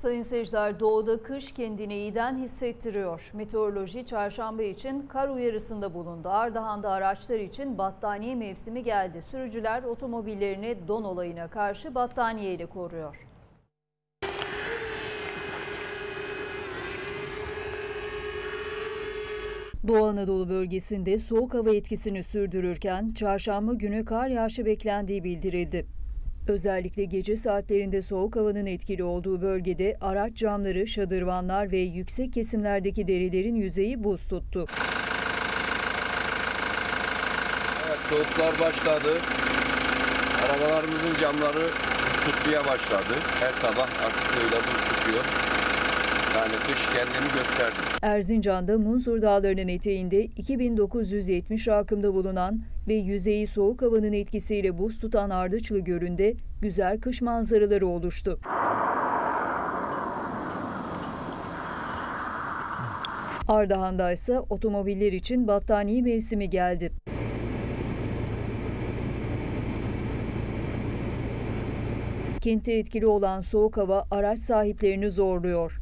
Sayın seyirciler, doğuda kış kendini iyiden hissettiriyor. Meteoroloji çarşamba için kar uyarısında bulundu. Ardahan'da araçlar için battaniye mevsimi geldi. Sürücüler otomobillerini don olayına karşı battaniye ile koruyor. Doğu Anadolu bölgesinde soğuk hava etkisini sürdürürken çarşamba günü kar yağışı beklendiği bildirildi. Özellikle gece saatlerinde soğuk havanın etkili olduğu bölgede araç camları, şadırvanlar ve yüksek kesimlerdeki derilerin yüzeyi buz tuttu. Evet, soğuklar başladı. Arabalarımızın camları buz tutmaya başladı. Her sabah artık öyle buz tutuyor. Yani kış kendini gösterdi. Erzincan'da Munzur Dağları'nın eteğinde 2970 rakımda bulunan ve yüzeyi soğuk havanın etkisiyle buz tutan Ardıçlı Gölü'nde güzel kış manzaraları oluştu. Ardahan'da ise otomobiller için battaniye mevsimi geldi. Kentte etkili olan soğuk hava araç sahiplerini zorluyor.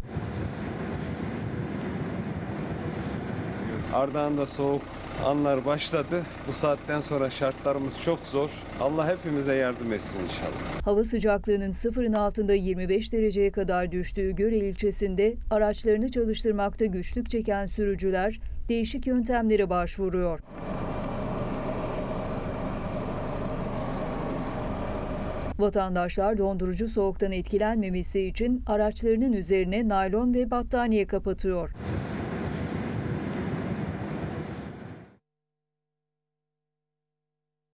Ardahan'da soğuk anlar başladı. Bu saatten sonra şartlarımız çok zor. Allah hepimize yardım etsin inşallah. Hava sıcaklığının sıfırın altında 25 dereceye kadar düştüğü Göre ilçesinde araçlarını çalıştırmakta güçlük çeken sürücüler değişik yöntemlere başvuruyor. Vatandaşlar dondurucu soğuktan etkilenmemesi için araçlarının üzerine naylon ve battaniye kapatıyor.